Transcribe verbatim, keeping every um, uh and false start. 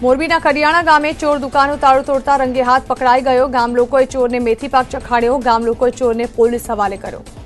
મોરબીના કરિયાણા ગામે ચોર દુકાનો તાળું તોડતા રંગે હાથ પકડાઈ ગયો। ગામ લોકોએ ચોરને મેથી પાક ચખાડ્યો। ગામ લોકોએ ચોરને પોલીસ હવાલે કર્યો।